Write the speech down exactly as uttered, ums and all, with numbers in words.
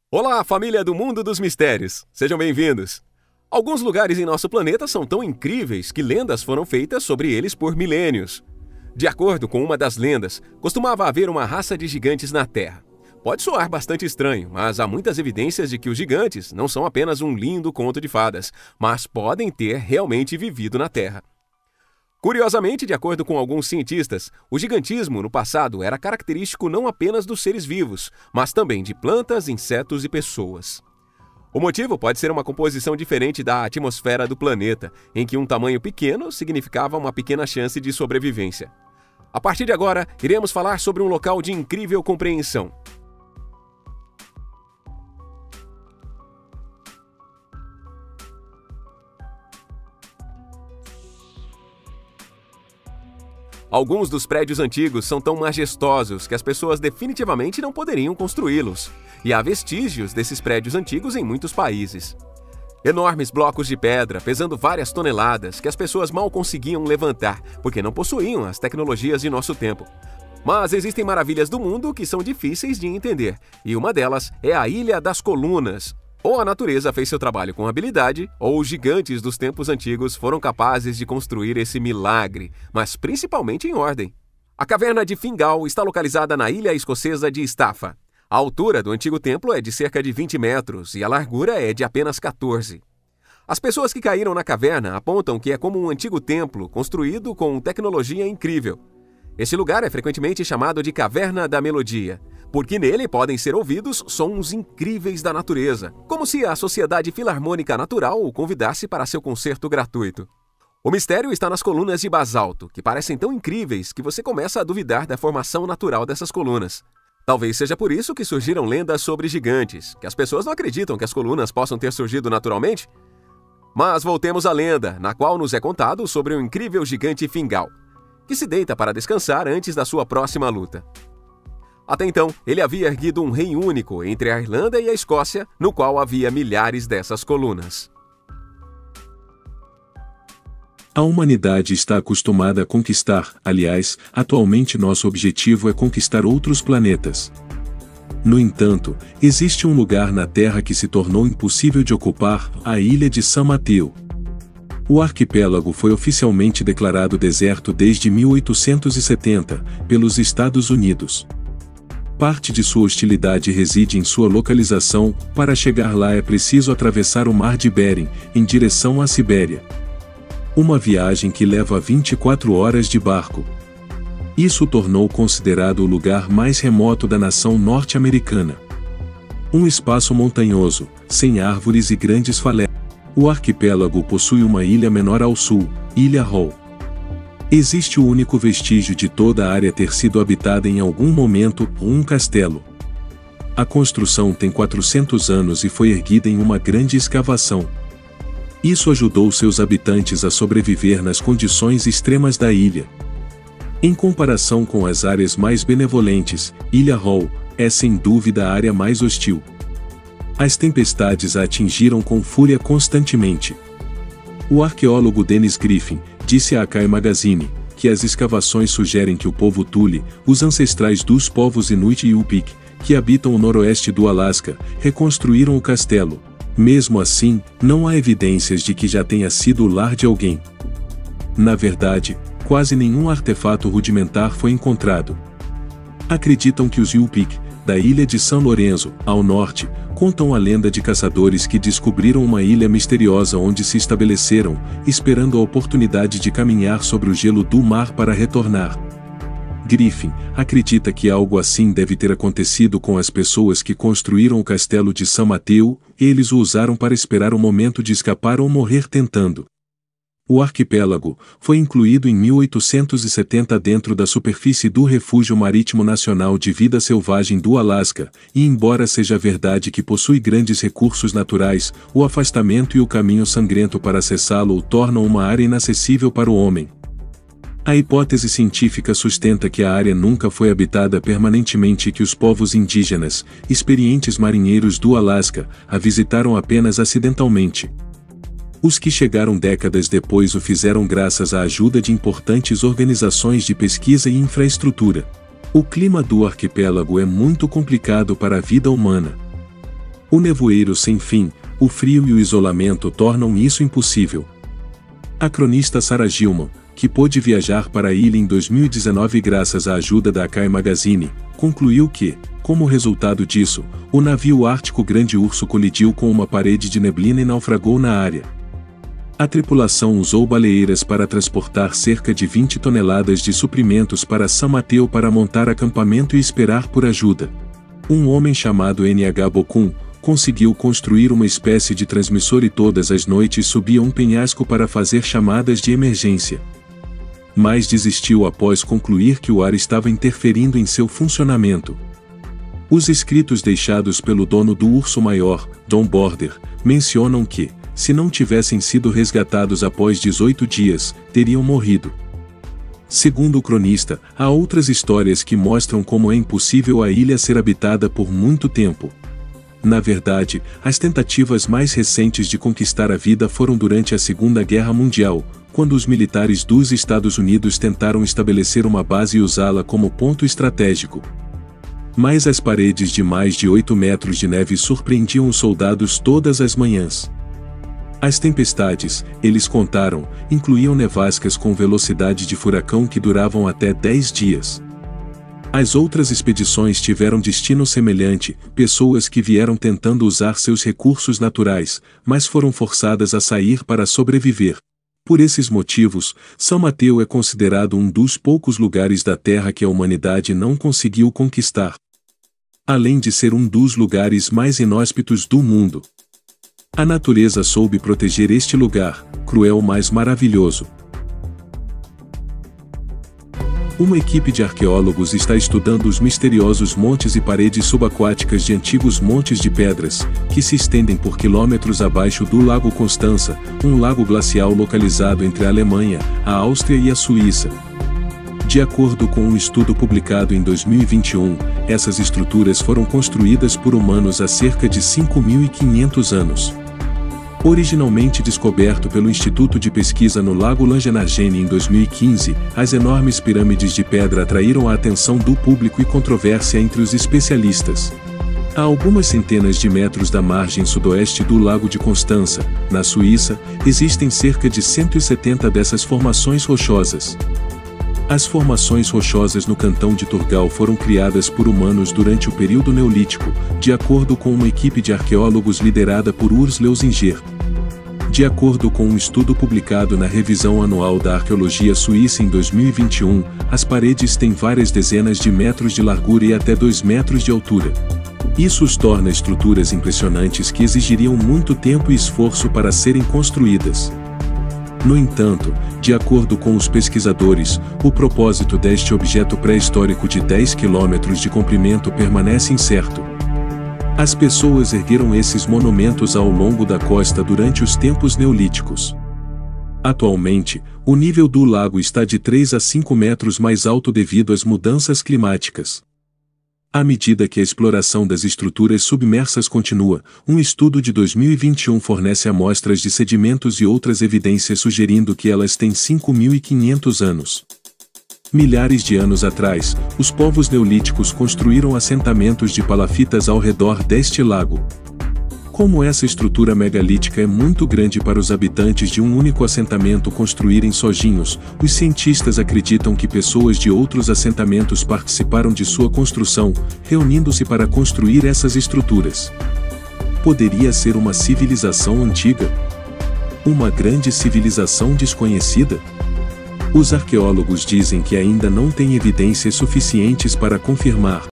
Olá, família do Mundo dos Mistérios! Sejam bem-vindos! Alguns lugares em nosso planeta são tão incríveis que lendas foram feitas sobre eles por milênios. De acordo com uma das lendas, costumava haver uma raça de gigantes na Terra. Pode soar bastante estranho, mas há muitas evidências de que os gigantes não são apenas um lindo conto de fadas, mas podem ter realmente vivido na Terra. Curiosamente, de acordo com alguns cientistas, o gigantismo no passado era característico não apenas dos seres vivos, mas também de plantas, insetos e pessoas. O motivo pode ser uma composição diferente da atmosfera do planeta, em que um tamanho pequeno significava uma pequena chance de sobrevivência. A partir de agora, iremos falar sobre um local de incrível compreensão. Alguns dos prédios antigos são tão majestosos que as pessoas definitivamente não poderiam construí-los, e há vestígios desses prédios antigos em muitos países. Enormes blocos de pedra pesando várias toneladas que as pessoas mal conseguiam levantar porque não possuíam as tecnologias de nosso tempo. Mas existem maravilhas do mundo que são difíceis de entender, e uma delas é a Ilha das Colunas. Ou a natureza fez seu trabalho com habilidade, ou os gigantes dos tempos antigos foram capazes de construir esse milagre, mas principalmente em ordem. A caverna de Fingal está localizada na ilha escocesa de Staffa. A altura do antigo templo é de cerca de vinte metros e a largura é de apenas quatorze. As pessoas que caíram na caverna apontam que é como um antigo templo construído com tecnologia incrível. Esse lugar é frequentemente chamado de Caverna da Melodia, porque nele podem ser ouvidos sons incríveis da natureza, como se a Sociedade Filarmônica Natural o convidasse para seu concerto gratuito. O mistério está nas colunas de basalto, que parecem tão incríveis que você começa a duvidar da formação natural dessas colunas. Talvez seja por isso que surgiram lendas sobre gigantes, que as pessoas não acreditam que as colunas possam ter surgido naturalmente. Mas voltemos à lenda, na qual nos é contado sobre o incrível gigante Fingal, que se deita para descansar antes da sua próxima luta. Até então, ele havia erguido um rei único entre a Irlanda e a Escócia, no qual havia milhares dessas colunas. A humanidade está acostumada a conquistar, aliás, atualmente nosso objetivo é conquistar outros planetas. No entanto, existe um lugar na Terra que se tornou impossível de ocupar, a ilha de São Mateus. O arquipélago foi oficialmente declarado deserto desde mil oitocentos e setenta, pelos Estados Unidos. Parte de sua hostilidade reside em sua localização. Para chegar lá é preciso atravessar o Mar de Bering, em direção à Sibéria. Uma viagem que leva vinte e quatro horas de barco. Isso o tornou considerado o lugar mais remoto da nação norte-americana. Um espaço montanhoso, sem árvores e grandes falésias. O arquipélago possui uma ilha menor ao sul, Ilha Hall. Existe o único vestígio de toda a área ter sido habitada em algum momento, um castelo. A construção tem quatrocentos anos e foi erguida em uma grande escavação. Isso ajudou seus habitantes a sobreviver nas condições extremas da ilha. Em comparação com as áreas mais benevolentes, Ilha Hall é sem dúvida a área mais hostil. As tempestades a atingiram com fúria constantemente. O arqueólogo Dennis Griffin disse à Akai Magazine que as escavações sugerem que o povo Thule, os ancestrais dos povos Inuit e Yupik, que habitam o noroeste do Alasca, reconstruíram o castelo. Mesmo assim, não há evidências de que já tenha sido o lar de alguém. Na verdade, quase nenhum artefato rudimentar foi encontrado. Acreditam que os Yupik, da ilha de São Lourenço, ao norte, contam a lenda de caçadores que descobriram uma ilha misteriosa onde se estabeleceram, esperando a oportunidade de caminhar sobre o gelo do mar para retornar. Griffin acredita que algo assim deve ter acontecido com as pessoas que construíram o castelo de São Mateus, e eles o usaram para esperar o momento de escapar ou morrer tentando. O arquipélago foi incluído em mil oitocentos e setenta dentro da superfície do Refúgio Marítimo Nacional de Vida Selvagem do Alasca, e embora seja verdade que possui grandes recursos naturais, o afastamento e o caminho sangrento para acessá-lo o tornam uma área inacessível para o homem. A hipótese científica sustenta que a área nunca foi habitada permanentemente e que os povos indígenas, experientes marinheiros do Alasca, a visitaram apenas acidentalmente. Os que chegaram décadas depois o fizeram graças à ajuda de importantes organizações de pesquisa e infraestrutura. O clima do arquipélago é muito complicado para a vida humana. O nevoeiro sem fim, o frio e o isolamento tornam isso impossível. A cronista Sarah Gilman, que pôde viajar para a ilha em dois mil e dezenove graças à ajuda da Akai Magazine, concluiu que, como resultado disso, o navio ártico Grande Urso colidiu com uma parede de neblina e naufragou na área. A tripulação usou baleeiras para transportar cerca de vinte toneladas de suprimentos para São Mateu para montar acampamento e esperar por ajuda. Um homem chamado N H Bokun conseguiu construir uma espécie de transmissor e todas as noites subia um penhasco para fazer chamadas de emergência. Mas desistiu após concluir que o ar estava interferindo em seu funcionamento. Os escritos deixados pelo dono do Urso Maior, Don Border, mencionam que, se não tivessem sido resgatados após dezoito dias, teriam morrido. Segundo o cronista, há outras histórias que mostram como é impossível a ilha ser habitada por muito tempo. Na verdade, as tentativas mais recentes de conquistar a vida foram durante a Segunda Guerra Mundial, quando os militares dos Estados Unidos tentaram estabelecer uma base e usá-la como ponto estratégico. Mas as paredes de mais de oito metros de neve surpreendiam os soldados todas as manhãs. As tempestades, eles contaram, incluíam nevascas com velocidade de furacão que duravam até dez dias. As outras expedições tiveram destino semelhante, pessoas que vieram tentando usar seus recursos naturais, mas foram forçadas a sair para sobreviver. Por esses motivos, São Mateu é considerado um dos poucos lugares da Terra que a humanidade não conseguiu conquistar. Além de ser um dos lugares mais inóspitos do mundo. A natureza soube proteger este lugar, cruel mas maravilhoso. Uma equipe de arqueólogos está estudando os misteriosos montes e paredes subaquáticas de antigos montes de pedras, que se estendem por quilômetros abaixo do Lago Constança, um lago glacial localizado entre a Alemanha, a Áustria e a Suíça. De acordo com um estudo publicado em dois mil e vinte e um, essas estruturas foram construídas por humanos há cerca de cinco mil e quinhentos anos. Originalmente descoberto pelo Instituto de Pesquisa no Lago Langenargene em dois mil e quinze, as enormes pirâmides de pedra atraíram a atenção do público e controvérsia entre os especialistas. A algumas centenas de metros da margem sudoeste do Lago de Constança, na Suíça, existem cerca de cento e setenta dessas formações rochosas. As formações rochosas no cantão de Turgal foram criadas por humanos durante o período Neolítico, de acordo com uma equipe de arqueólogos liderada por Urs Leuzinger. De acordo com um estudo publicado na Revisão Anual da Arqueologia Suíça em dois mil e vinte e um, as paredes têm várias dezenas de metros de largura e até dois metros de altura. Isso os torna estruturas impressionantes que exigiriam muito tempo e esforço para serem construídas. No entanto, de acordo com os pesquisadores, o propósito deste objeto pré-histórico de dez quilômetros de comprimento permanece incerto. As pessoas ergueram esses monumentos ao longo da costa durante os tempos neolíticos. Atualmente, o nível do lago está de três a cinco metros mais alto devido às mudanças climáticas. À medida que a exploração das estruturas submersas continua, um estudo de dois mil e vinte e um fornece amostras de sedimentos e outras evidências sugerindo que elas têm cinco mil e quinhentos anos. Milhares de anos atrás, os povos neolíticos construíram assentamentos de palafitas ao redor deste lago. Como essa estrutura megalítica é muito grande para os habitantes de um único assentamento construírem sozinhos, os cientistas acreditam que pessoas de outros assentamentos participaram de sua construção, reunindo-se para construir essas estruturas. Poderia ser uma civilização antiga? Uma grande civilização desconhecida? Os arqueólogos dizem que ainda não têm evidências suficientes para confirmar,